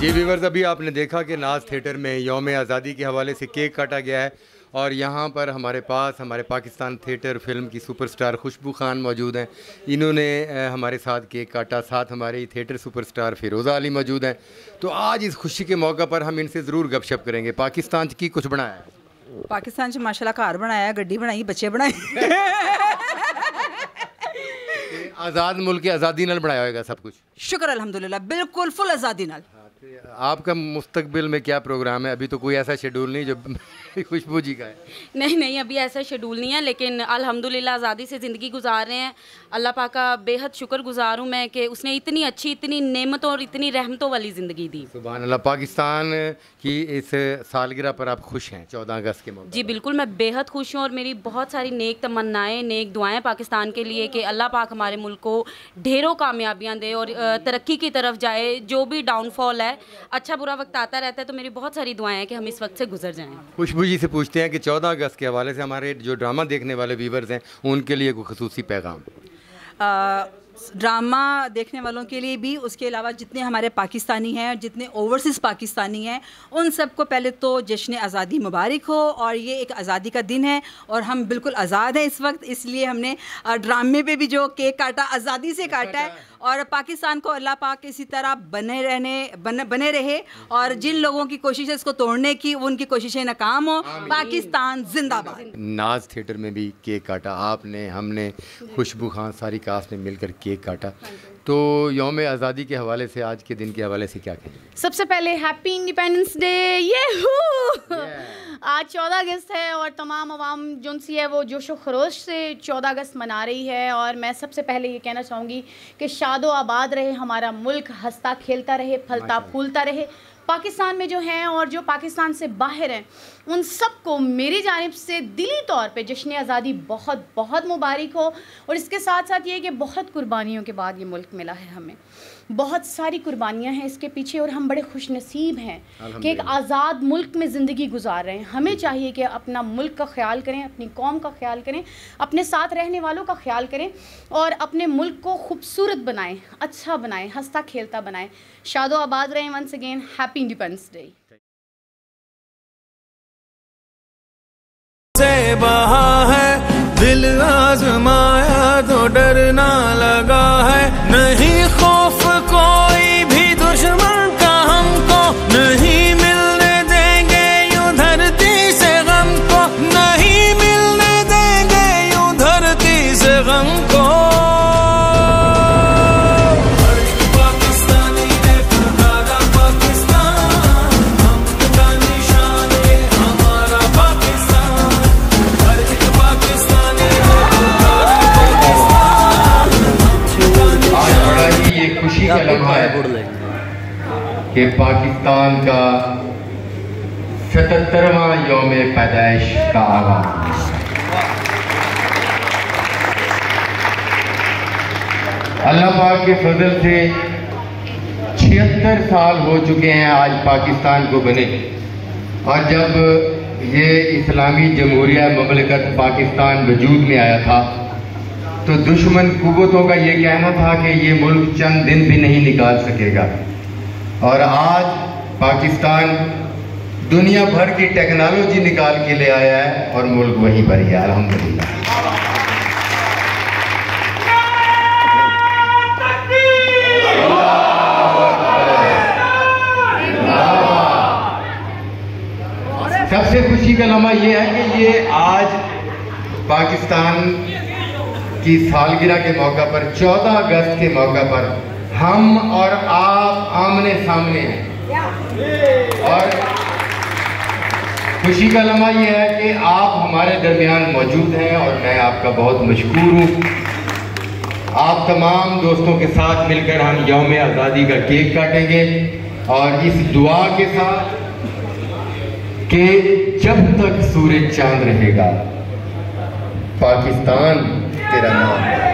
जी viewers, अभी आपने देखा कि नाज थिएटर में यौम आज़ादी के हवाले से केक काटा गया है और यहाँ पर हमारे पास हमारे पाकिस्तान थिएटर फिल्म की सुपरस्टार खुशबू खान मौजूद हैं। इन्होंने हमारे साथ केक काटा। साथ हमारे थिएटर सुपरस्टार फ़िरोज़ा अली मौजूद हैं। तो आज इस खुशी के मौका पर हम इनसे ज़रूर गपशप करेंगे। पाकिस्तान की कुछ बनाया है? पाकिस्तान च माशाल्लाह घर बनाया, गड्डी बनाई, बच्चे बनाए। आज़ाद मुल्क की आज़ादी नाल बनाया होगा सब कुछ? शुक्र अल्हम्दुलिल्लाह, बिल्कुल फुल आज़ादी नाल। आपका मुस्तकबिल में क्या प्रोग्राम है? अभी तो कोई ऐसा शेड्यूल नहीं जो खुशबू जी का है? नहीं, अभी ऐसा शेड्यूल नहीं है, लेकिन अल्हम्दुलिल्लाह आज़ादी से ज़िंदगी गुजार रहे हैं। अल्लाह पाक का बेहद शुक्रगुजार हूँ मैं कि उसने इतनी अच्छी, इतनी नेमतों और इतनी रहमतों वाली ज़िंदगी दी। सुभान अल्लाह। पाकिस्तान की इस सालगिरह पर आप खुश हैं 14 अगस्त के मौके? जी बिल्कुल, मैं बेहद खुश हूँ और मेरी बहुत सारी नेक तमन्नाएँ, नेक दुआएँ पाकिस्तान के लिए कि अल्लाह पाक हमारे मुल्क को ढेरों कामयाबियाँ दे और तरक्की की तरफ जाए। जो भी डाउनफॉल है, अच्छा बुरा वक्त आता रहता है, तो मेरी बहुत सारी दुआएं हैं कि हम इस वक्त से गुजर जाएं। खुशबू जी से पूछते हैं कि 14 अगस्त के हवाले से हमारे जो ड्रामा देखने वाले व्यूवर्स हैं उनके लिए कोई ख़ुसूसी पैगाम? ड्रामा देखने वालों के लिए भी, उसके अलावा जितने हमारे पाकिस्तानी हैं, जितने ओवरसीज़ पाकिस्तानी हैं, उन सबको पहले तो जश्न आज़ादी मुबारक हो। और ये एक आज़ादी का दिन है और हम बिल्कुल आज़ाद हैं इस वक्त, इसलिए हमने ड्रामे पे भी जो केक काटा आज़ादी से काटा है। और पाकिस्तान को अल्लाह पाक इसी तरह बने रहे और जिन लोगों की कोशिश है इसको तोड़ने की, उनकी कोशिशें नाकाम हो। पाकिस्तान जिंदाबाद। नाज थिएटर में भी केक काटा आपने, हमने, खुशबू खान, सारी कास्ट ने मिलकर केक काटा। तो यौम आज़ादी के हवाले से, आज के दिन के हवाले से क्या कहेंगे? सबसे पहले हैप्पी इंडिपेंडेंस डे। आज 14 अगस्त है और तमाम अवाम जो सी है वो जोशो खरोश से 14 अगस्त मना रही है। और मैं सबसे पहले ये कहना चाहूँगी कि शादो आबाद रहे हमारा मुल्क, हंसता खेलता रहे, फलता फूलता रहे पाकिस्तान में जो हैं और जो पाकिस्तान से बाहर हैं, उन सबको मेरी जानिब से दिली तौर पे जश्न आज़ादी बहुत बहुत मुबारक हो। और इसके साथ साथ ये कि बहुत कुर्बानियों के बाद ये मुल्क मिला है हमें, बहुत सारी कुर्बानियाँ हैं इसके पीछे और हम बड़े खुश नसीब हैं कि एक आज़ाद मुल्क में ज़िंदगी गुजार रहे हैं। हमें चाहिए कि अपना मुल्क का ख्याल करें, अपनी कौम का ख्याल करें, अपने साथ रहने वालों का ख्याल करें और अपने मुल्क को खूबसूरत बनाएं, अच्छा बनाएं, हंसता खेलता बनाएं। शादो आबाद रहें। Once again happy independence day. से बहा है दिल आजमाया तो डरना लगा है, नहीं खौफ कोई भी दुश्मन का हमको, नहीं मिलने देंगे यूं धरती से गम को, नहीं मिलने देंगे यूं धरती से गम को। खुशी का लम्हा है कि पाकिस्तान का 77वां यौम पैदाइश का आगाज। अल्लाह पाक के फजल से 76 साल हो चुके हैं आज पाकिस्तान को बने। और जब ये इस्लामी जमहूरिया ममलिकत पाकिस्तान वजूद में आया था तो दुश्मन कुव्वतों का ये कहना था कि ये मुल्क चंद दिन भी नहीं निकाल सकेगा। और आज पाकिस्तान दुनिया भर की टेक्नोलॉजी निकाल के ले आया है और मुल्क वहीं पर ही है, अल्हम्दुलिल्लाह। सबसे खुशी का लम्हा ये है कि ये आज पाकिस्तान की सालगिरह के मौका पर, 14 अगस्त के मौका पर हम और आप आमने सामने हैं। और खुशी का लम्हा यह है कि आप हमारे दरमियान मौजूद हैं और मैं आपका बहुत मशकूर हूँ। आप तमाम दोस्तों के साथ मिलकर हम यौम आज़ादी का केक काटेंगे और इस दुआ के साथ कि जब तक सूरज चांद रहेगा पाकिस्तान तेरा नाम है।